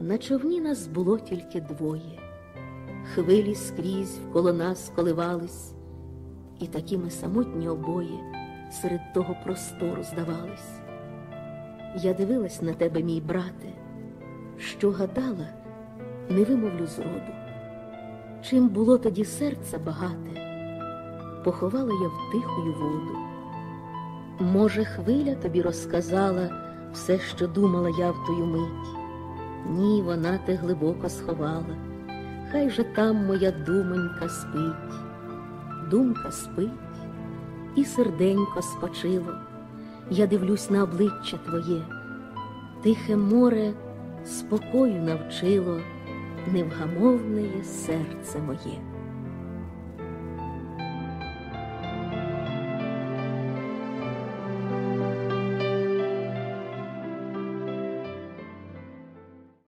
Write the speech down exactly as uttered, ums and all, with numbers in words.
На човні нас було тільки двоє, хвилі скрізь вколо нас коливались, і такі ми самотні обоє серед того простору здавались. Я дивилась на тебе, мій брате, що гадала, не вимовлю зроду. Чим було тоді серце багате, поховала я в тихую воду. Може, хвиля тобі розказала все, що думала я в тую мить? Ні, вона те глибоко сховала, хай же там моя думонька спить. Думка спить, і серденько спочило. Я дивлюсь на обличчя твоє, тихе море спокою навчило невгамовне серце моє.